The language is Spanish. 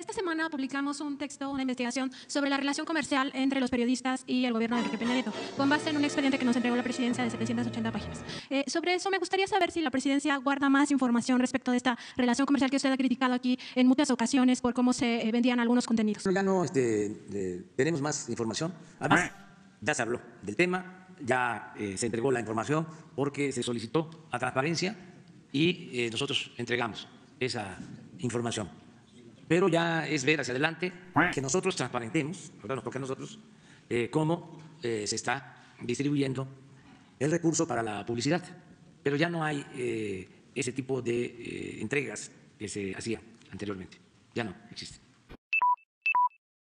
esta semana publicamos un texto, una investigación sobre la relación comercial entre los periodistas y el gobierno de Enrique Peña Nieto, con base en un expediente que nos entregó la presidencia de 780 páginas. Sobre eso me gustaría saber si la presidencia guarda más información respecto de esta relación comercial que usted ha criticado aquí en muchas ocasiones por cómo se vendían algunos contenidos. Ya no tenemos más información. Además, ya se habló del tema, ya se entregó la información porque se solicitó a transparencia y nosotros entregamos esa información. Pero ya es ver hacia adelante que nosotros transparentemos, ¿verdad? Nos toca a nosotros, cómo se está distribuyendo el recurso para la publicidad. Pero ya no hay ese tipo de entregas que se hacían anteriormente. Ya no existen.